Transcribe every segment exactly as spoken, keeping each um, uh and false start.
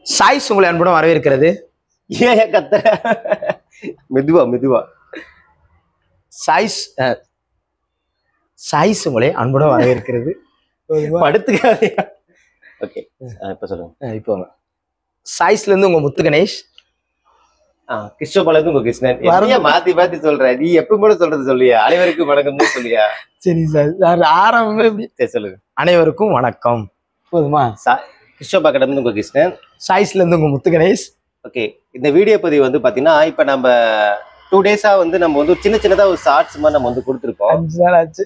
Choice உங்களை அன்புடன் வரவேற்கிறது. ஏன் கத்துற? மெதுவா மெதுவா. சாய்ஸ் சாய்ஸ் உங்களை அன்புடன் வரவேற்கிறது. படுத்துக்காதே. ஓகே, இப்ப சொல்லுங்க. இப்போ சாய்ஸ்ல இருந்து உங்க முத்து கணேஷ். கிருஷ்ணபால இருந்து உங்க கிருஷ்ணன். நிறைய மாத்தி மாத்தி சொல்ற. நீ எப்ப கூட சொல்றது சொல்லியா? அனைவருக்கும் வணக்கம் சொல்லியா? சரி சார், ஆரம்பமே சொல்லுங்க. அனைவருக்கும் வணக்கம். போதுமா? கிருஷ்ணபா கிட்ட இருந்து உங்க கிருஷ்ணன். சாய்ஸ்ல இருந்து உங்க முத்து கணேஷ். ஓகே, இந்த வீடியோ பதிவு வந்து பாத்தீங்கன்னா இப்ப நம்ம டூ டேஸா வந்து நம்ம வந்து சின்ன சின்னதா ஒரு ஷார்ட்ஸ் மாதிரி நம்ம வந்து கொடுத்துருக்கோம். அஞ்சு நாள் ஆச்சு.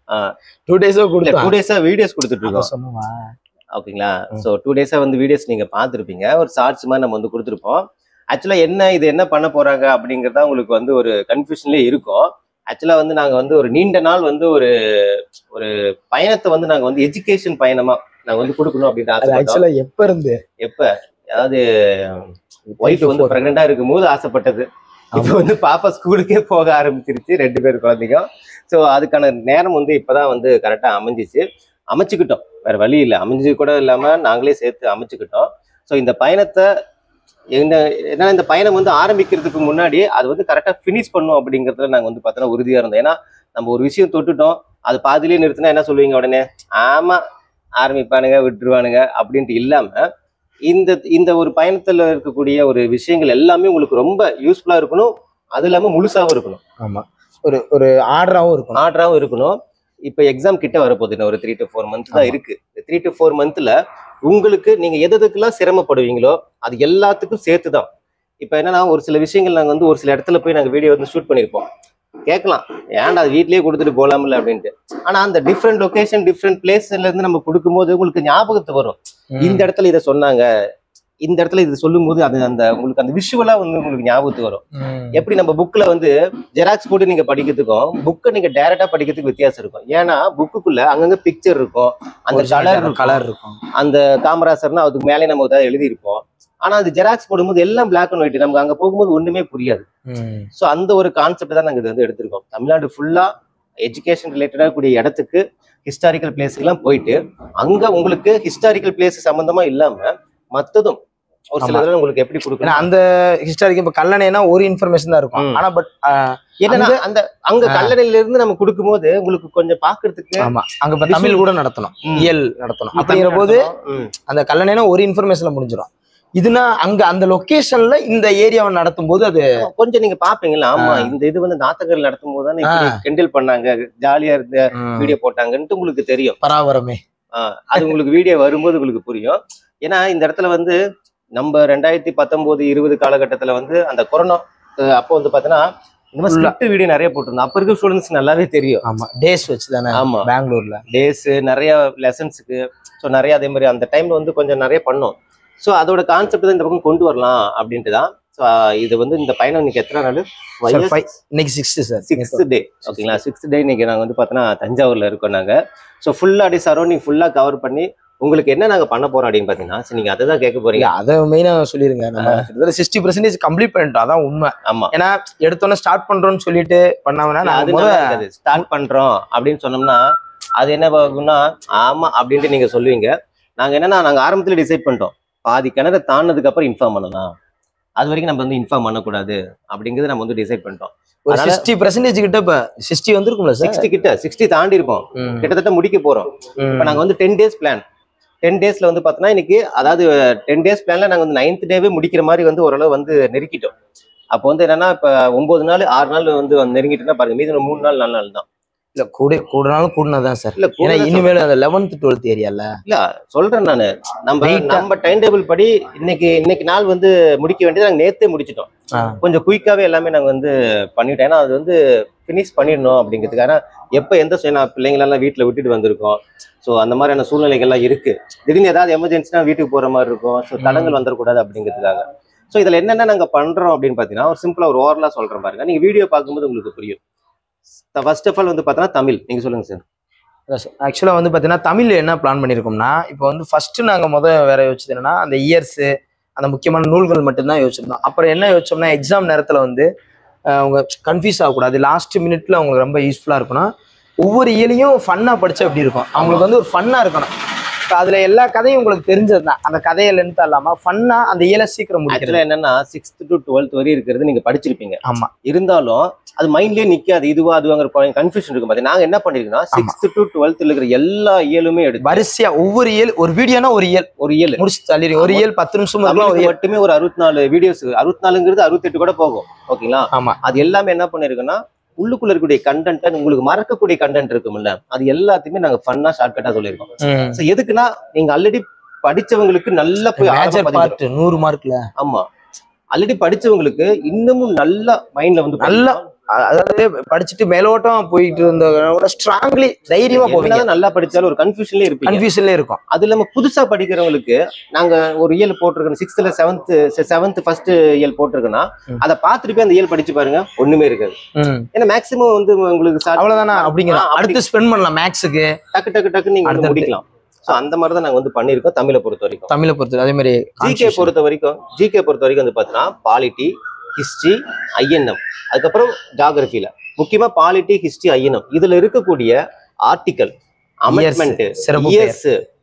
டூ டேஸா கொடுத்தோம். டூ டேஸா வீடியோஸ் கொடுத்துட்டு இருக்கோம். சொன்னமா? ஓகேங்களா? ஸோ டூ டேஸா வந்து வீடியோஸ் நீங்க பார்த்துருப்பீங்க. ஒரு ஷார்ட்ஸ் மாதிரி நம்ம வந்து கொடுத்துருப்போம். ஆக்சுவலா என்ன இது என்ன பண்ண போறாங்க அப்படிங்கிறதா உங்களுக்கு வந்து ஒரு கன்ஃபியூஷன்லேயே இருக்கும். ஆக்சுவலா வந்து நாங்க வந்து ஒரு நீண்ட நாள் வந்து ஒரு ஒரு பயணத்தை வந்து நாங்க வந்து எஜுகேஷன் பயணமா நாங்க வந்து கொடுக்கணும் அப்படின்னு ஆசைப்பட்டோம். எப்ப இருந்து எப்ப அதாவது ஒய்ஃப் வந்து பிரெக்னெண்டா இருக்கும் போது ஆசைப்பட்டது. இப்போ வந்து பாப்பா ஸ்கூலுக்கே போக ஆரம்பிச்சிருச்சு, ரெண்டு பேர் குழந்தைங்க. ஸோ அதுக்கான நேரம் வந்து இப்பதான் வந்து கரெக்டா அமைஞ்சிச்சு. அமைச்சுக்கிட்டோம், வேற வழி இல்லை. அமைஞ்சு கூட இல்லாம நாங்களே சேர்த்து அமைச்சுக்கிட்டோம். ஸோ இந்த பயணத்தை என்ன ஏன்னா இந்த பயணம் வந்து ஆரம்பிக்கிறதுக்கு முன்னாடி அது வந்து கரெக்டா ஃபினிஷ் பண்ணும் அப்படிங்கிறதுல நாங்கள் வந்து பார்த்தோன்னா உறுதியா இருந்தோம். ஏன்னா நம்ம ஒரு விஷயம் தொட்டுட்டோம், அது பாதிலேயே நிறுத்தினா என்ன சொல்லுவீங்க உடனே? ஆமா ஆரம்பிப்பானுங்க விட்டுருவானுங்க அப்படின்ட்டு இல்லாம இந்த இந்த ஒரு பயணத்துல இருக்கக்கூடிய ஒரு விஷயங்கள் எல்லாமே உங்களுக்கு ரொம்ப யூஸ்ஃபுல்லா இருக்கணும். அது இல்லாம முழுசாவும் இருக்கணும். ஆமா, ஒரு ஒரு ஆர்டராகவும் இருக்கணும். ஆர்டராகவும் இருக்கணும். இப்போ எக்ஸாம் கிட்ட வரப்போகுது, ஒரு த்ரீ டு ஃபோர் மந்த் தான் இருக்கு. த்ரீ டு ஃபோர் மந்த்ல உங்களுக்கு நீங்க எதுக்கெல்லாம் சிரமப்படுவீங்களோ அது எல்லாத்துக்கும் சேர்த்து தான். இப்போ என்னன்னா ஒரு சில விஷயங்கள் நாங்கள் வந்து ஒரு சில இடத்துல போய் நாங்கள் வீடியோ வந்து ஷூட் பண்ணியிருப்போம். கேட்கலாம், ஏன்டா அது வீட்லயே கொடுத்துட்டு போலாம்ல அப்படின்ட்டு. ஆனா அந்த டிஃப்ரெண்ட் லொகேஷன் டிஃப்ரெண்ட் பிளேஸ்ல இருந்து நம்ம கொடுக்கும்போது உங்களுக்கு ஞாபகத்துக்கு வரும். இந்த இடத்துல இதை சொன்னாங்க, இந்த இடத்துல இது சொல்லும் போது அது அந்த உங்களுக்கு அந்த விஷுவலா வந்து உங்களுக்கு ஞாபகத்துக்கு வரும். எப்படி நம்ம புக்ல வந்து ஜெராக்ஸ் போட்டு நீங்க படிக்கிறதுக்கும் புக்கை நீங்க டைரக்டா படிக்கிறதுக்கு வித்தியாசம் இருக்கும். ஏன்னா புக்குக்குள்ள அங்கங்க பிக்சர் இருக்கும், அந்த கலர் கலர் இருக்கும், அந்த காமராசர்னா அதுக்கு மேலே நம்ம ஏதாவது எழுதியிருப்போம். ஆனா அது ஜெராக்ஸ் போடும்போது எல்லாம் பிளாக் அண்ட் ஒயிட், நமக்கு அங்க போகும்போது ஒண்ணுமே புரியாது. ஸோ அந்த ஒரு கான்செப்ட் தான் நாங்கள் இது வந்து எடுத்திருக்கோம். தமிழ்நாடு ஃபுல்லா எஜுகேஷன் ரிலேட்டடா கூடிய இடத்துக்கு ஹிஸ்டாரிக்கல் பிளேஸ்க்கு எல்லாம் போயிட்டு அங்க உங்களுக்கு ஹிஸ்டாரிக்கல் பிளேஸ் சம்பந்தமா இல்லாம மத்ததும் ஒரு சில தடவை உங்களுக்கு எப்படி கொடுக்கணும். அந்த ஹிஸ்டாரிக்கல் இப்ப கல்லணைனா ஒரு இன்ஃபர்மேஷன் தான் இருக்கும். ஆனா பட் என்னன்னா அந்த அங்க கல்லணையில இருந்து நம்ம கொடுக்கும் போது உங்களுக்கு கொஞ்சம் பாக்குறதுக்கு ஆமா அங்க தமிழ் கூட நடத்தணும், இயல் நடத்தணும். அப்படிங்கிற போது அந்த கல்லணைனா ஒரு இன்ஃபர்மேஷன்ல முடிஞ்சிடும். இதுனா அங்க அந்த லொகேஷன்ல இந்த ஏரியாவை நடத்தும் போது அது கொஞ்சம் நீங்க பாப்பீங்களா? ஆமா, இந்த இது வந்து நாத்தகர் நடத்தும் போது தானே கிண்டல் பண்ணாங்க, ஜாலியா இருந்த வீடியோ போட்டாங்கன்ட்டு உங்களுக்கு தெரியும். பராவரமே அது உங்களுக்கு வீடியோ வரும்போது உங்களுக்கு புரியும். ஏன்னா இந்த இடத்துல வந்து நம்ம ரெண்டாயிரத்தி பத்தொன்பது இருபது காலகட்டத்துல வந்து அந்த கொரோனா அப்போ வந்து பாத்தீங்கன்னா இந்த மாதிரி ஸ்கிரிப்ட் வீடியோ நிறைய போட்டிருந்தோம். அப்ப இருக்க ஸ்டூடெண்ட்ஸ் நல்லாவே தெரியும். ஆமா, டேஸ் வச்சு தானே. ஆமா, பெங்களூர்ல டேஸ் நிறைய லெசன்ஸுக்கு. ஸோ நிறைய அதே மாதிரி அந்த டைம்ல வந்து கொஞ்சம் நிறைய பண்ணோம். ஸோ அதோட கான்செப்ட் தான் இந்த பக்கம் கொண்டு வரலாம் அப்படின்ட்டு தான். ஸோ இது வந்து இந்த பயணம் இன்னைக்கு எத்தனை நாள்? இன்னைக்கு சிக்ஸ்த் சார், சிக்ஸ்த் டே. ஓகேங்களா? சிக்ஸ்த் டே இன்னைக்கு நாங்கள் வந்து பார்த்தோன்னா தஞ்சாவூர்ல இருக்கோம் நாங்கள். ஸோ ஃபுல்லாக அப்படியே சரௌண்டிங் ஃபுல்லாக கவர் பண்ணி உங்களுக்கு என்ன நாங்கள் பண்ண போறோம் அப்படின்னு பார்த்தீங்கன்னா, சரி நீங்க அதை தான் கேட்க போறீங்க. அதை மெயினாக சொல்லிருங்க. நம்ம சிக்ஸ்டி பர்சன்டேஜ் கம்ப்ளீட் பண்ணிட்டோம், அதான் உண்மை. ஆமா, ஏன்னா எடுத்தோன்னே ஸ்டார்ட் பண்றோம்னு சொல்லிட்டு பண்ணாமனா அது ஸ்டார்ட் பண்றோம் அப்படின்னு சொன்னோம்னா அது என்ன ஆகும்னா ஆமா அப்படின்ட்டு நீங்க சொல்லுவீங்க. நாங்க என்னன்னா நாங்க ஆரம்பத்துல டிசைட் பண்ணிட்டோம், பாதி கிணறு தாண்டினதுக்கு அப்புறம் இன்ஃபார்ம் பண்ணலாம், அது வரைக்கும் நம்ம வந்து இன்ஃபார்ம் பண்ணக்கூடாது அப்படிங்கிறது நம்ம வந்து டிசைட் பண்ணிட்டோம். ஒரு சிக்ஸ்டி பர்சன்டேஜ் கிட்ட இப்ப சிக்ஸ்டி வந்துருக்கும்ல சார்? சிக்ஸ்டி கிட்ட சிக்ஸ்டி தாண்டி இருப்போம், கிட்டத்தட்ட முடிக்க போறோம். இப்ப நாங்க வந்து டென் டேஸ் பிளான் டென் டேஸ்ல வந்து பார்த்தோன்னா இன்னைக்கு அதாவது டென் டேஸ் பிளான்ல நாங்கள் வந்து நைன்த் டேவே முடிக்கிற மாதிரி வந்து ஓரளவு வந்து நெருக்கிட்டோம். அப்போ வந்து என்னன்னா இப்போ ஒன்பது நாள் ஆறு நாள் வந்து நெருங்கிட்டோம்னா பாருங்க, மீதி மூணு நாள் நாலு நாள் தான். இல்ல கூட கூடனாலும் கூடனதான் சார். இல்ல ஏன்னா இனிமேல் அந்த லெவன்த் டுவெல்த் ஏரியால இல்ல சொல்றேன் நானு. நம்ம நம்ம டைம் டேபிள் படி இன்னைக்கு இன்னைக்கு நாள் வந்து முடிக்க வேண்டியது நாங்க நேத்தே முடிச்சிட்டோம். கொஞ்சம் குயிக்காவே எல்லாமே நாங்க வந்து பண்ணிட்டோம். ஏன்னா அது வந்து பினிஷ் பண்ணிடணும் அப்படிங்கிறதுக்காக. எப்ப எந்த பிள்ளைங்களெல்லாம் வீட்டுல விட்டுட்டு வந்திருக்கோம். ஸோ அந்த மாதிரியான சூழ்நிலைகள்லாம் இருக்கு. திடீர்னு ஏதாவது எமர்ஜென்சினா வீட்டுக்கு போற மாதிரி இருக்கும். ஸோ தடங்கள் வந்துடக்கூடாது அப்படிங்கிறதுக்காக. ஸோ இதுல என்னென்ன நாங்க பண்றோம் அப்படின்னு பாத்தீங்கன்னா ஒரு சிம்பிளா ஒரு ஓவரலா சொல்றேன் பாருங்க, நீங்க வீடியோ பார்க்கும்போது உங்களுக்கு புரியும். ஃபர்ஸ்ட் ஆஃப் ஆல் வந்து பார்த்தோன்னா தமிழ் நீங்க சொல்லுங்க சார். ஆக்சுவலா வந்து பாத்தீங்கன்னா தமிழ் என்ன பிளான் பண்ணிருக்கோம்னா, இப்போ வந்து ஃபர்ஸ்ட் நாங்க முதல் வேற யோசிச்சது என்னன்னா அந்த இயர்ஸ் அந்த முக்கியமான நூல்கள் மட்டும்தான் யோசிச்சிருந்தோம். அப்புறம் என்ன யோசிச்சோம்னா எக்ஸாம் நேரத்துல வந்து அவங்க கன்ஃபியூஸ் ஆகக்கூடாது, லாஸ்ட் மினிட்ல அவங்களுக்கு ரொம்ப யூஸ்ஃபுல்லா இருக்கணும். ஒவ்வொரு இயலையும் ஃபன்னா படிச்சா எப்படி இருக்கும், அவங்களுக்கு வந்து ஒரு ஃபன்னா இருக்கணும். அதுல எல்லா கதையும் உங்களுக்கு தெரிஞ்சதுதான். அந்த கதையை லென்த் இல்லாம ஃபன்னா அந்த இயலை சீக்கிரம் முடிக்கிறது. என்னன்னா சிக்ஸ்த் டு டுவெல்த் வரை இருக்கிறது நீங்க படிச்சிருப்பீங்க. ஆமா. இருந்தாலும் அது மைண்ட்லயே நிக்காது. இதுவா அதுவாங்கிற கன்ஃபியூஷன் இருக்கும். பாத்தீங்க நாங்க என்ன பண்ணிருக்கோம்னா சிக்ஸ்த் டு டுவெல்த் இருக்கிற எல்லா இயலுமே எடுத்து வரிசையா ஒவ்வொரு இயல் ஒரு வீடியோனா ஒரு இயல் ஒரு இயல் முடிச்சு தள்ளி ஒரு இயல் பத்து நிமிஷம் மட்டுமே ஒரு அறுபத்தி நாலு வீடியோஸ் அறுபத்தி நாலுங்கிறது அறுபத்தி எட்டு கூட போகும். ஓகேங்களா? ஆமா. அது எல்லாமே என்ன பண்ணிருக்குன்னா உள்ளுக்குள்ள இருக்கக்கூடிய கண்டென்ட் உங்களுக்கு மறக்கக்கூடிய கண்டென்ட் இருக்கும்ல அது எல்லாத்தையுமே நாங்க ஃபன்னா ஷார்ட்கட்டா சொல்லியிருக்கோம். சோ எதுக்குன்னா நீங்க ஆல்ரெடி படிச்சவங்களுக்கு நல்ல போய் நூறு மார்க்ல ஆமா ஆல்ரெடி படிச்சவங்களுக்கு இன்னமும் நல்லா மைண்ட்ல வந்து நல்லா அதாவது படிச்சுட்டு மேலோட்டம் போயிட்டு இருந்தவங்க ஸ்ட்ராங்லி தைரியமா போவீங்க. நல்லா படிச்சாலும் ஒரு கன்ஃபியூஷன்ல இருப்பீங்க. கன்ஃபியூஷன்ல இருக்கும். அது இல்லாம புதுசா படிக்கிறவங்களுக்கு நாங்க ஒரு இயல் போட்டிருக்கோம். சிக்ஸ்த்ல செவன்த் செவன்த் ஃபர்ஸ்ட் இயல் போட்டிருக்கோம்னா அதை பார்த்துட்டு போய் அந்த இயல் படிச்சு பாருங்க ஒண்ணுமே இருக்காது. ஏன்னா மேக்ஸிமம் வந்து உங்களுக்கு அவ்வளவுதானா அப்படிங்கிற அடுத்து ஸ்பெண்ட் பண்ணலாம் மேக்ஸுக்கு டக்கு டக்கு டக்கு நீங்க முடிக்கலாம். ஸோ அந்த மாதிரி தான் நாங்கள் வந்து பண்ணியிருக்கோம் தமிழை பொறுத்த வரைக்கும். தமிழை பொறுத்த அதே மாதிரி ஜிகே பொறுத்த வரைக்கும் ஜிகே பொறுத்த வரைக்கும் வந்து பார்த்தீங்கன்னா பாலிட்டி, ஹிஸ்ட்ரி, ஐஎன்எம், அதுக்கப்புறம் ஜாகிரபியில முக்கியமா பாலிட்டி, ஹிஸ்ட்ரி, ஐஎன்எம் இதுல இருக்கக்கூடிய article, amendment, years,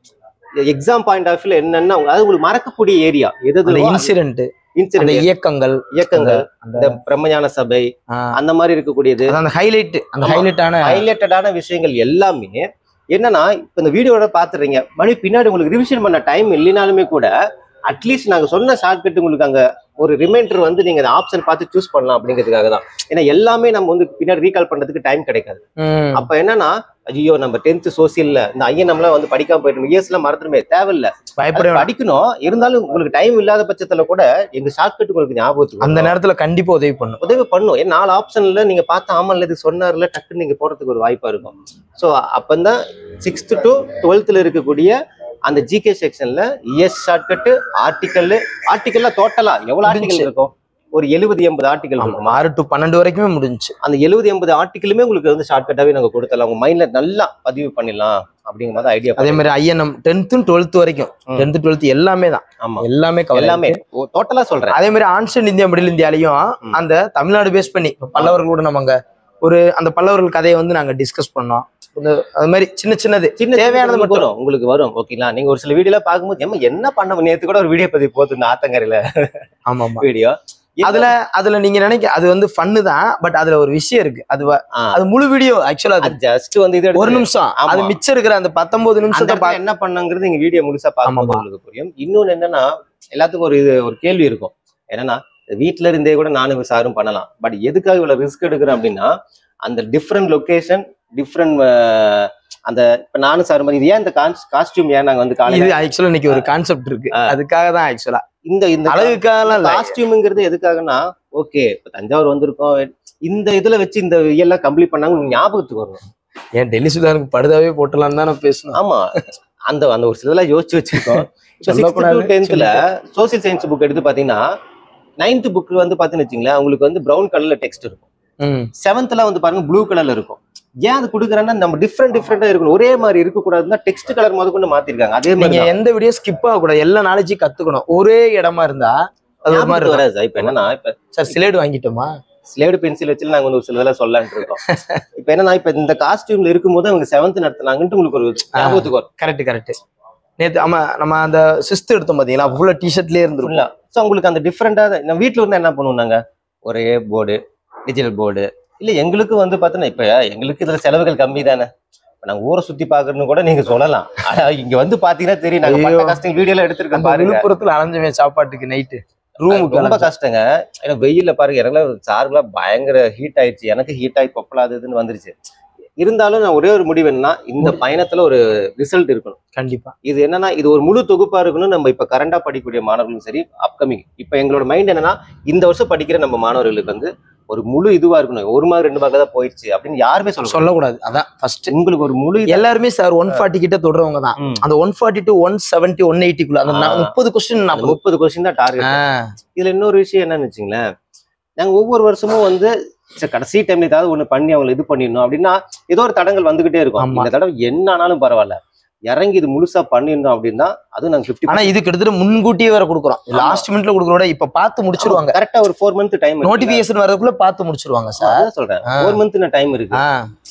exam point of வியூல என்னென்ன அதாவது உங்களுக்கு மறக்கக்கூடிய ஏரியா எது இன்சிடென்ட் இன்சிடென்ட் இயக்கங்கள் இயக்கங்கள் இந்த பிரம்மஞான சபை அந்த மாதிரி இருக்கக்கூடியது அந்த ஹைலைட் அந்த ஹைலைட்டான ஹைலைட்டடான விஷயங்கள் எல்லாமே என்னன்னா இப்ப இந்த வீடியோட பாத்துறீங்க மணி பின்னாடி உங்களுக்கு ரிவிஷன் பண்ண டைம் இல்லைனாலுமே கூட அட்லீஸ்ட் நாங்க சொன்ன ஷார்ட்கட் உங்களுக்கு அங்க ஒரு ரிமைண்டர் வந்து நீங்க ஆப்ஷன் பார்த்து சூஸ் பண்ணலாம் அப்படிங்கிறதுக்காக தான். ஏன்னா எல்லாமே நம்ம வந்து பின்னாடி ரீகால் பண்றதுக்கு டைம் கிடைக்காது. அப்ப என்னன்னா ஐயோ நம்ம டென்த் சோசியல்ல இந்த ஐஎன்எம்லாம் வந்து படிக்காம போயிட்டு இயர்ஸ் எல்லாம் மறந்துடுமே தேவையில்லை படிக்கணும். இருந்தாலும் உங்களுக்கு டைம் இல்லாத பட்சத்துல கூட எங்க ஷார்ட்கட் உங்களுக்கு ஞாபகத்துக்கு அந்த நேரத்துல கண்டிப்பா உதவி பண்ணும் உதவி பண்ணும். ஏன்னா நாலு ஆப்ஷன்ல நீங்க பார்த்து ஆமல் இது சொன்னார்ல டக்குன்னு நீங்க போறதுக்கு ஒரு வாய்ப்பா இருக்கும். ஸோ அப்பந்தான் சிக்ஸ்த் டு டுவெல்த்ல இருக்கக்கூடிய அந்த ஜிகே செக்ஷன்ல இஎஸ் ஷார்ட்கட், ஆர்டிக்கல் ஆர்டிக்கல்ல டோட்டலா எவ்வளவு ஆர்டிக்கல் இருக்கும்? ஒரு எழுபது எண்பது ஆர்டிக்கல் இருக்கும். ஆறு டு பன்னெண்டு வரைக்குமே முடிஞ்சு. அந்த எழுபது எண்பது ஆர்டிக்கலுமே உங்களுக்கு வந்து ஷார்ட்கட்டாவே நாங்க கொடுத்தலாம். உங்க மைண்ட்ல நல்லா பதிவு பண்ணிடலாம் அப்படிங்கிற மாதிரி ஐடியா. அதே மாதிரி ஐஎன்எம் டென்த்து டுவெல்த் வரைக்கும் டென்த் டுவெல்த் எல்லாமே தான். ஆமா எல்லாமே எல்லாமே டோட்டலா சொல்றேன். அதே மாதிரி ஆன்சன் இந்தியா மிடில் இந்தியாலையும் அந்த தமிழ்நாடு பேஸ் பண்ணி பல்லவர்களோட நம்ம அங்க ஒரு அந்த பல்லவர்கள் கதையை வந்து நாங்க டிஸ்கஸ் பண்ணோம். அது மாதிரி சின்ன சின்னது சின்ன தேவையானது மட்டும் வரும் உங்களுக்கு வரும். ஓகேங்களா? நீங்க ஒரு சில வீடியோல பாக்கும்போது ஏமா என்ன பண்ண நேத்து கூட ஒரு வீடியோ பதிவு போகுது இந்த ஆத்தங்கரையில ஆமா வீடியோ அதுல அதுல நீங்க நினைக்க அது வந்து ஃபன்னு தான். பட் அதுல ஒரு விஷயம் இருக்கு. அது அது முழு வீடியோ ஆக்சுவலா அது ஜஸ்ட் வந்து இது ஒரு நிமிஷம் அது மிச்சம் இருக்கிற அந்த பத்தொன்பது நிமிஷத்தை என்ன பண்ணங்கிறது நீங்க வீடியோ முழுசா பார்க்கும்போது உங்களுக்கு புரியும். இன்னொன்னு என்னன்னா எல்லாத்துக்கும் ஒரு இது ஒரு கேள்வி இருக்கும். என்னன்னா வீட்டுல இருந்தே கூட நானும் சாரும் பண்ணலாம். பட் எதுக்காக இவ்வளவு ரிஸ்க் எடுக்கிறேன் அப்படின்னா அந்த டிஃப்ரெண்ட் லொகேஷன் டிஃப்ரெண்ட் அந்த இப்ப நானும் சார் மாதிரி இது ஏன் இந்த காஸ்டியூம் ஏன் நாங்க வந்து காலையில ஆக்சுவலா இன்னைக்கு ஒரு கான்செப்ட் இருக்கு. அதுக்காக தான் ஆக்சுவலா இந்த இந்த அழகுக்காக காஸ்டியூம்ங்கிறது எதுக்காகனா ஓகே இப்ப தஞ்சாவூர் வந்திருக்கோம் இந்த இதுல வச்சு இந்த எல்லாம் கம்ப்ளீட் பண்ணாங்க ஞாபகத்துக்கு வரும். ஏன் டெல்லி சுதாருக்கு படுதாவே போட்டலாம்னு தான் நான் பேசணும். ஆமா அந்த அந்த ஒரு சிலதெல்லாம் யோசிச்சு வச்சிருக்கோம். டென்த்ல சோசியல் சயின்ஸ் புக் எடுத்து பாத்தீங்கன்னா நைன்த் புக் வந்து பாத்தீங்கன்னு வச்சுங்களேன் உங்களுக்கு வந்து ப்ரௌன் கலர்ல டெக்ஸ்ட் இருக்கும். செவன்த்ல வந்து பாருங்க ப்ளூ கலர்ல இருக்கும். ஏன் அது கொடுக்குறேன்னா நம்ம டிஃப்ரெண்ட் டிஃப்ரெண்டா இருக்கணும். ஒரே மாதிரி இருக்க கூடாதுன்னா டெக்ஸ்ட் கலர் முத கொண்டு மாத்திருக்காங்க. அதே மாதிரி எந்த வீடியோ ஸ்கிப் ஆக கூடாது. எல்லா நாலேஜும் கத்துக்கணும். ஒரே இடமா இருந்தா அது ஒரு மாதிரி வராது. இப்ப என்னன்னா இப்ப சார் ஸ்லேடு வாங்கிட்டோமா ஸ்லேடு பென்சில் வச்சு நாங்க வந்து ஒரு சில இதெல்லாம் சொல்லலான்ட்டு இருக்கோம். இப்ப என்னன்னா இப்ப இந்த காஸ்டியூம்ல இருக்கும்போது அவங்க செவன்த் நடத்தினாங்கன்ட்டு உங்களுக்கு ஒரு ஞாபகத்துக்கு வரும். Correct correct. நேத்து ஆமா நம்ம அந்த சிக்ஸ்த் எடுத்தோம் பாத்தீங்களா ஃபுல்லா டிஷர்ட்லயே இருந்துருக்கும். ஸோ உங்களுக்கு அந்த டிஃப்ரெண்டா நம்ம வீட்டுல இருந்தா என்ன பண்ணுவோம் நாங்க ஒரே போர்டு டிஜிட்டல் போர்டு இல்ல எங்களுக்கு வந்து பாத்தீங்கன்னா இப்ப எங்களுக்கு இதுல செலவுகள் கம்மி தானே. நாங்க ஊரை சுத்தி பாக்குறதுன்னு கூட நீங்க சொல்லலாம். ஆனா இங்க வந்து பாத்தீங்கன்னா தெரியும் நாங்க பட்ட கஷ்டம் வீடியோல எடுத்திருக்கோம் பாருங்க. விழுப்புரத்துல அலைஞ்சமே சாப்பாட்டுக்கு நைட்டு ரூமுக்கு ரொம்ப கஷ்டங்க. ஏன்னா வெயில்ல பாருங்க எனக்கு சாருலாம் பயங்கர ஹீட் ஆயிடுச்சு. எனக்கு ஹீட் ஆகி கொப்பலாதுன்னு வந்துருச்சு. இருந்தாலும் நான் ஒரே ஒரு முடிவு என்னன்னா இந்த பயணத்துல ஒரு ரிசல்ட் இருக்கணும் கண்டிப்பா. இது என்னன்னா இது ஒரு முழு தொகுப்பா இருக்கணும். நம்ம இப்ப கரண்டா படிக்கக்கூடிய மாணவர்களும் சரி அப்கமிங் இப்ப எங்களோட மைண்ட் என்னன்னா இந்த வருஷம் படிக்கிற நம்ம மாணவர்களுக்கு வந்து ஒரு முழு இதுவா இருக்கணும். ஒரு மார்க் ரெண்டு மார்க் தான் போயிடுச்சு அப்படின்னு யாருமே சொல்ல சொல்லக்கூடாது. அதான் ஃபர்ஸ்ட் உங்களுக்கு ஒரு முழு எல்லாருமே சார் ஒன் ஃபார்ட்டி கிட்ட தொடர்றவங்க தான். அந்த one forty to one seventy one எயிட்டிக்குள்ள அந்த முப்பது கொஸ்டின் முப்பது கொஸ்டின் தான் டார்கெட். இதுல இன்னொரு விஷயம் என்னன்னு வச்சுங்களேன் நாங்க ஒவ்வொரு வருஷமும் வந்து கடைசி டைம்ல ஏதாவது ஒண்ணு பண்ணி அவங்களை இது பண்ணிடணும் அப்படின்னா ஏதோ ஒரு தடங்கள் வந்துகிட்டே இருக்கும். இந்த தடவை என்ன ஆனாலும் பரவாயில்ல இறங்கி இது முழுசா பண்ணிடணும் அப்படின்னா அது நாங்க பிப்டி. ஆனா இது கிட்டத்தட்ட முன்கூட்டியே வேற கொடுக்குறோம். லாஸ்ட் மினிட்ல கொடுக்குறோட இப்ப பார்த்து முடிச்சிருவாங்க. கரெக்டா ஒரு ஃபோர் மந்த் டைம் நோட்டிபிகேஷன் வரதுக்குள்ள பார்த்து முடிச்சிருவாங்க சார். சொல்றேன் ஃபோர் மந்த் டைம் இருக்கு.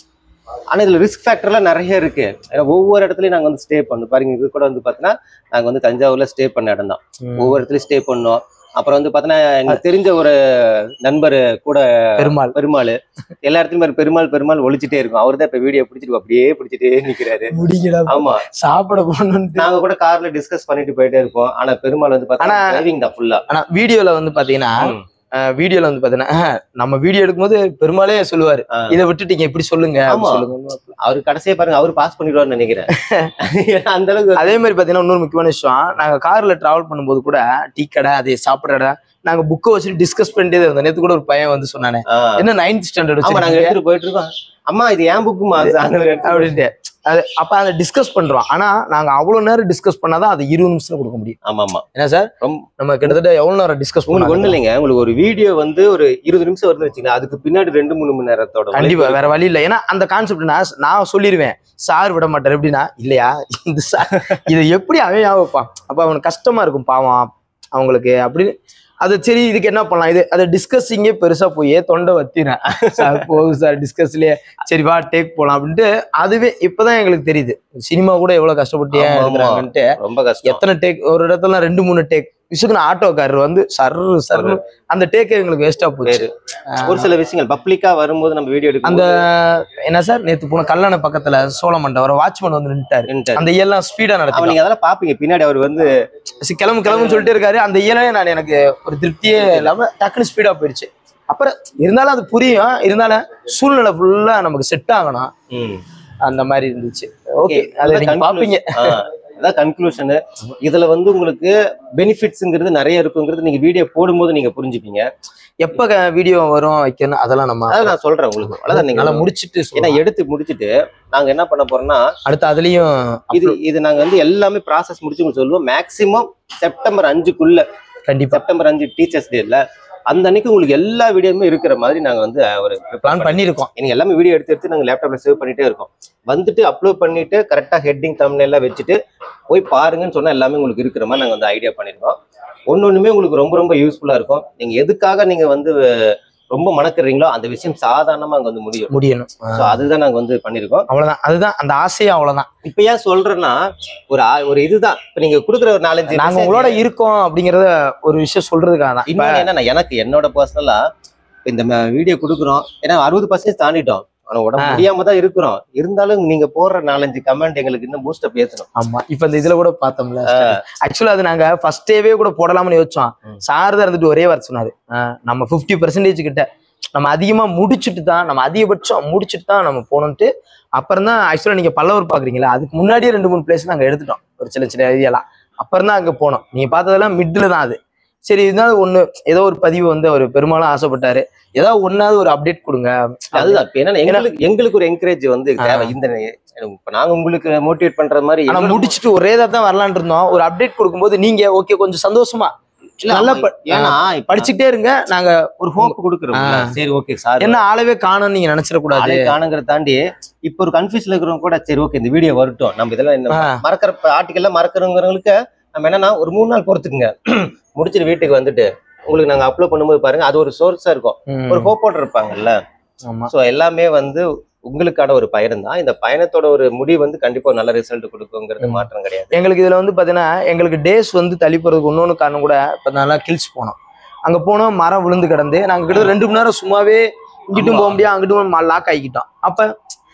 ஆனா இதுல ரிஸ்க் ஃபேக்டர்லாம் நிறைய இருக்கு. ஏன்னா ஒவ்வொரு இடத்துலயும் நாங்க வந்து ஸ்டே பண்ணோம் பாருங்க. இது கூட வந்து பாத்தீங்கன்னா நாங்க வந்து தஞ்சாவூர்ல ஸ்டே பண்ண இடம் தான். ஒவ்வொரு இடத்துலயும் ஸ்டே பண்ணோம். அப்புறம் வந்து பாத்தீங்கன்னா எனக்கு தெரிஞ்ச ஒரு நண்பர் கூட பெருமாள் பெருமாள் எல்லா இடத்துலயும் பெருமாள் பெருமாள் ஒழிச்சிட்டே இருக்கும். அவரு தான் இப்ப வீடியோ பிடிச்சிட்டு அப்படியே பிடிச்சிட்டே நிக்கிறாரு. ஆமா சாப்பிட போகணும். நாங்க கூட கார்ல டிஸ்கஸ் பண்ணிட்டு போயிட்டே இருப்போம். ஆனா பெருமாள் வந்து பாத்தீங்கன்னா டிரைவிங் தான் ஃபுல்லா. ஆனா வீடியோல வந்து பாத்தீங்கன்னா வீடியோல வந்து பாத்தீங்கன்னா நம்ம வீடியோ எடுக்கும்போது பெருமாளே சொல்லுவாரு, இதை விட்டுட்டீங்க இப்படி சொல்லுங்க சொல்லுங்க. அவரு கடைசியா பாருங்க அவரு பாஸ் பண்ணிடுவாருன்னு நினைக்கிறேன். அந்த அளவுக்கு. அதே மாதிரி பாத்தீங்கன்னா இன்னொரு முக்கியமான விஷயம், நாங்க கார்ல டிராவல் பண்ணும்போது கூட டீ கடை அதை சாப்பிட்ற இடம் நாங்க புக்கை வச்சுட்டு டிஸ்கஸ் பண்ணிட்டே இருந்தோம். நேத்து கூட ஒரு பையன் வந்து சொன்னானே, என்ன நைன்த் ஸ்டாண்டர்ட் நாங்க எடுத்துட்டு போயிட்டு இருக்கோம், அம்மா இது ஏன் புக்குமா அப்படின்ட்டு. அது அப்ப அதை டிஸ்கஸ் பண்றோம். ஆனா நாங்க அவ்வளவு நேரம் டிஸ்கஸ் பண்ணாதான் அது இருபது நிமிஷம் கொடுக்க முடியும். ஆமா ஆமா. என்ன சார் நம்ம கிட்டத்தட்ட எவ்வளவு நேரம் டிஸ்கஸ் பண்ண ஒண்ணு இல்லைங்க. உங்களுக்கு ஒரு வீடியோ வந்து ஒரு இருபது நிமிஷம் வருதுன்னு வச்சுக்கோங்க, அதுக்கு பின்னாடி ரெண்டு மூணு மணி நேரத்தோட கண்டிப்பா வேற வழி இல்லை. ஏன்னா அந்த கான்செப்ட் நான் நான் சொல்லிடுவேன், சார் விட மாட்டார். எப்படின்னா இல்லையா இந்த சார் இதை எப்படி அவன் ஞாபகம் வைப்பான், அப்ப அவனுக்கு கஷ்டமா இருக்கும் பாவம் அவங்களுக்கு அப்படின்னு. அது சரி இதுக்கு என்ன பண்ணலாம், இது அதை டிஸ்கஸிங்கே பெருசா போய் தொண்டை வத்தினேன் சார் போகுது சார் டிஸ்கஸ்லயே, சரி வா டேக் போலாம் அப்படின்ட்டு. அதுவே இப்பதான் எங்களுக்கு தெரியுது சினிமா கூட எவ்வளவு கஷ்டப்பட்டு ஏன் எடுக்கிறாங்கன்ட்டு. ரொம்ப கஷ்டம். எத்தனை டேக் ஒரு இடத்துல ரெண்டு மூணு டேக் விஷயத்துக்கு ஆட்டோக்காரர் வந்து சர்ரு சர்ரு அந்த டேக்கே எங்களுக்கு வேஸ்டா போச்சு. ஒரு சில விஷயங்கள் பப்ளிக்கா வரும்போது நம்ம வீடியோ எடுக்க அந்த என்ன சார் நேத்து போன கல்லணை பக்கத்துல சோழமண்டை ஒரு வாட்ச்மேன் வந்து நின்ட்டாரு. அந்த இயெல்லாம் ஸ்பீடா நடக்கும். நீங்க அதெல்லாம் பாப்பீங்க பின்னாடி அவர் வந்து கிளம்பு கிளம்புன்னு சொல்லிட்டு இருக்காரு. அந்த இயலே நான் எனக்கு ஒரு திருப்தியே இல்லாம டக்குனு ஸ்பீடா போயிடுச்சு. அப்புறம் இருந்தாலும் அது புரியும், இருந்தாலும் சூழ்நிலை ஃபுல்லா நமக்கு செட் ஆகணும் அந்த மாதிரி இருந்துச்சு. ஓகே அதை நீங்க பாப்பீங்க. அதான் கன்க்ளூஷனு. இதுல வந்து உங்களுக்கு பெனிஃபிட்ஸ்ங்கிறது நிறைய இருக்குங்கிறது நீங்க வீடியோ போடும்போது நீங்க புரிஞ்சுப்பீங்க. எப்ப வீடியோ வரும் வைக்கணும் அதெல்லாம் நம்ம அதான் நான் சொல்றேன் உங்களுக்கு. அவ்வளவுதான் நீங்க நல்லா முடிச்சுட்டு ஏன்னா எடுத்து முடிச்சுட்டு நாங்க என்ன பண்ண போறோம்னா அடுத்து அதுலயும் இது இது நாங்க வந்து எல்லாமே ப்ராசஸ் முடிச்சு சொல்லுவோம். மேக்சிமம் செப்டம்பர் அஞ்சுக்குள்ள கண்டிப்பா செப்டம்பர் அஞ்சு டீச்சர்ஸ் டே இல்ல அந்த அன்னைக்கு உங்களுக்கு எல்லா வீடியோமே இருக்கிற மாதிரி நாங்க வந்து ஒரு பிளான் பண்ணிருக்கோம். நீங்க எல்லாமே வீடியோ எடுத்து எடுத்து நாங்க லேப்டாப்ல சேவ் பண்ணிட்டே இருக்கோம். வந்துட்டு அப்லோட் பண்ணிட்டு கரெக்டா ஹெட்டிங் தம்ப்நெயில் எல்லாம் வச்சுட்டு போய் பாருங்கன்னு சொன்னா எல்லாமே உங்களுக்கு இருக்கிற மாதிரி நாங்க வந்து ஐடியா பண்ணிருக்கோம். ஒன்னு ஒண்ணுமே உங்களுக்கு ரொம்ப ரொம்ப யூஸ்ஃபுல்லா இருக்கும். நீங்க எதுக்காக நீங்க வந்து ரொம்ப மணக்குறீங்களோ அந்த விஷயம் சாதாரணமா அங்க வந்து முடியும் முடியணும். அதுதான் நாங்க வந்து பண்ணிருக்கோம். அவ்வளவுதான், அதுதான் அந்த ஆசையே அவ்வளவுதான். இப்ப ஏன் சொல்றேன்னா ஒரு ஒரு இதுதான் இப்ப நீங்க கொடுக்குற ஒரு நாலஞ்சு நாங்க உங்களோட இருக்கோம் அப்படிங்கறத ஒரு விஷயம் சொல்றதுக்காக தான். இன்னொன்னு என்னன்னா எனக்கு என்னோட பர்சனலா இந்த வீடியோ கொடுக்குறோம் ஏன்னா அறுபது பர்சன்டேஜ் தாண்டிட்டோம். ஆனா உடம்பு முடியாம தான் இருக்கிறோம். இருந்தாலும் நீங்க போடுற நாலஞ்சு கமெண்ட் எங்களுக்கு இன்னும் பூஸ்டப் ஏத்தணும். ஆமா இப்ப இந்த இதுல கூட பார்த்தோம்ல ஆக்சுவலா அது நாங்க ஃபர்ஸ்ட் டேவே கூட போடலாம்னு யோசிச்சோம். சார் தான் இருந்துட்டு ஒரே வார்த்தை சொன்னாரு, நம்ம பிப்டி பெர்சன்டேஜ் கிட்ட நம்ம அதிகமா முடிச்சுட்டு தான் நம்ம அதிகபட்சம் முடிச்சுட்டு தான் நம்ம போனோம்ட்டு. அப்புறம் தான் ஆக்சுவலா நீங்க பல்லவர் பாக்குறீங்களா அதுக்கு முன்னாடியே ரெண்டு மூணு பிளேஸ் நாங்க எடுத்துட்டோம் ஒரு சின்ன சின்ன ஏரியாலாம். அப்புறம் தான் அங்க போனோம். நீங்க பார்த்ததெல்லாம் மிட்ல தான் அது. சரி இருந்தாலும் ஒண்ணு ஏதோ ஒரு பதிவு வந்து அவர் பெரும்பாலும் ஆசைப்பட்டாரு, ஏதாவது ஒன்னாவது ஒரு அப்டேட் கொடுங்க. அதுதான் என்னன்னா எங்களுக்கு எங்களுக்கு ஒரு என்கரேஜ் வந்து தேவை. இந்த இப்ப நாங்க உங்களுக்கு மோட்டிவேட் பண்ற மாதிரி ஆனா முடிச்சுட்டு ஒரே தான் வரலான் இருந்தோம். ஒரு அப்டேட் கொடுக்கும்போது நீங்க ஓகே கொஞ்சம் சந்தோஷமா நல்லா ஏன்னா படிச்சுட்டே இருங்க நாங்க ஒரு ஹோப் கொடுக்குறோம். சரி ஓகே சார் என்ன ஆளவே காணும்னு நீங்க நினைச்சிட கூடாது. காணுங்கிறத தாண்டி இப்ப ஒரு கன்ஃபியூஸ்ல இருக்கிறவங்க கூட சரி ஓகே இந்த வீடியோ வரட்டும் நம்ம இதெல்லாம் மறக்கிற ஆர்டிக்கல்ல மறக்கிறவங்களுக்கு நம்ம என்னன்னா ஒரு மூணு நாள் பொறுத்துக்குங்க முடிச்சுட்டு வீட்டுக்கு வந்துட்டு உங்களுக்கு நாங்க அப்லோட் பண்ணும்போது பாருங்க அது ஒரு சோர்ஸா இருக்கும். ஒரு ஹோப்போட இருப்பாங்கல்ல. சோ எல்லாமே வந்து உங்களுக்கான ஒரு பயணம் தான். இந்த பயணத்தோட ஒரு முடிவு வந்து கண்டிப்பா நல்ல ரிசல்ட் கொடுக்குங்கிறது மாற்றம் கிடையாது. எங்களுக்கு இதுல வந்து பாத்தீங்கன்னா எங்களுக்கு டேஸ் வந்து தள்ளி போறதுக்கு இன்னொன்னு காரணம் கூட இப்ப நல்லா கில்ஸ் போனோம். அங்க போனோம் மரம் விழுந்து கிடந்து நாங்க கிட்ட ரெண்டு மணி நேரம் சும்மாவே இங்கிட்டும் போக முடியாது அங்கிட்டும் லாக் ஆகிக்கிட்டோம். அப்ப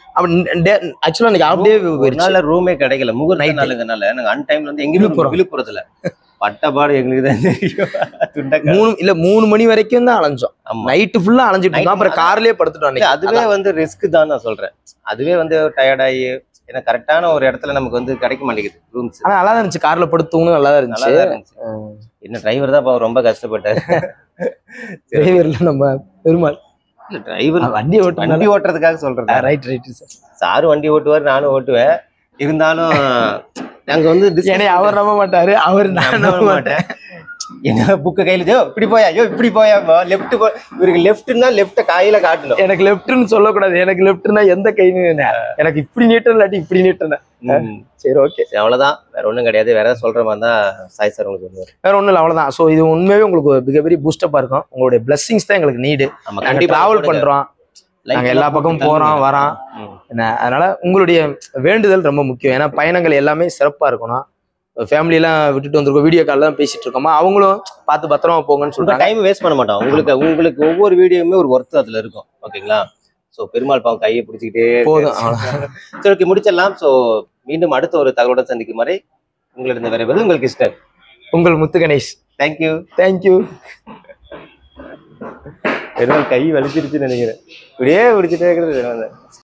ரூமே கிடைக்கல முகூர்த்த நாளுங்கனால நாங்க அன் டைம்ல வந்து எங்கேயுமே விழுப்புரத்துல பட்டபாடு எங்களுக்கு தான் தெரியும். மூணு இல்ல மூணு மணி வரைக்கும் தான் அலைஞ்சோம். நைட்டு ஃபுல்லா அலைஞ்சிட்டு இருந்தோம். அப்புறம் கார்லயே படுத்துட்டோம். அதுவே வந்து ரிஸ்க் தான் நான் சொல்றேன். அதுவே வந்து டயர்ட் ஆகி ஏன்னா கரெக்டான ஒரு இடத்துல நமக்கு வந்து கிடைக்க மாட்டேங்குது ரூம்ஸ். ஆனா நல்லா தான் இருந்துச்சு. கார்ல படுத்தவங்களும் நல்லா தான் இருந்துச்சு. என்ன டிரைவர் தான் ரொம்ப கஷ்டப்பட்டாரு. டிரைவர்ல நம்ம பெருமாள் டிரைவர் வண்டி ஓட்டு வண்டி ஓட்டுறதுக்காக சொல்றேன். Right right sir. சாரு வண்டி ஓட்டுவாரு நானும் ஓட்டுவேன். இருந்தாலும் நாங்க வந்து அவர் நம்ப மாட்டாரு அவர் நான் நம்ப மாட்டேன். என்ன புக்க கையில இப்படி போயா ஐயோ இப்படி போயா லெப்ட் போ இவருக்கு லெப்ட்னா லெப்ட கையில காட்டணும். எனக்கு லெப்ட்னு சொல்லக்கூடாது. எனக்கு லெப்ட்னா எந்த கைன்னு எனக்கு இப்படி நீட்டம் இல்லாட்டி இப்படி நீட்டேன். சரி ஓகே அவ்வளவுதான். வேற ஒண்ணும் கிடையாது. வேற ஏதாவது சொல்ற மாதிரி தான் சாய் சார் உங்களுக்கு சொல்லுவாரு. வேற ஒண்ணும் இல்லை அவ்வளவுதான். ஸோ இது உண்மையாவே உங்களுக்கு மிகப்பெரிய பூஸ்டப்பா இருக்கும். உங்களுடைய பிளஸிங்ஸ் தான் எங்களுக்கு நீடு. நாங்க டிராவல் பண்றோம் நாங்க எல்லா பக்கமும் போறோம் வரோம் ம். என்ன, அதனால உங்களுடைய வேண்டுதல் ரொம்ப முக்கியம். ஏன்னா பயணங்கள் எல்லாமே சிறப்பா இருக்கணும். ஃபேமிலி எல்லாம் விட்டுட்டு வந்திருக்கோம், வீடியோ கால் தான் பேசிட்டு இருக்கோமா, அவங்களும் பார்த்து பத்திரமா போங்கன்னு உங்க சொல்றாங்க. டைம் வேஸ்ட் பண்ண மாட்டோம். உங்களுக்கு உங்களுக்கு ஒவ்வொரு வீடியோவுமே ஒரு ஒர்த் அதுல இருக்கும். ஓகேங்களா? ஸோ பெருமாள் பாவம் கையை பிடிச்சிக்கிட்டே போதும். சரி, ஓகே, முடிச்சிடலாம். ஸோ மீண்டும் அடுத்த ஒரு தகவலுடன் சந்திக்கும் வரை உங்களிடம் விரைவது உங்களுக்கு இஷ்டம். உங்கள் முத்து கணேஷ். தேங்க்யூ. தேங்க்யூ. பெருமாள் கை வலிச்சிருச்சுன்னு நினைக்கிறேன். இப்படியே பிடிச்சிட்டே இருக்கிறது.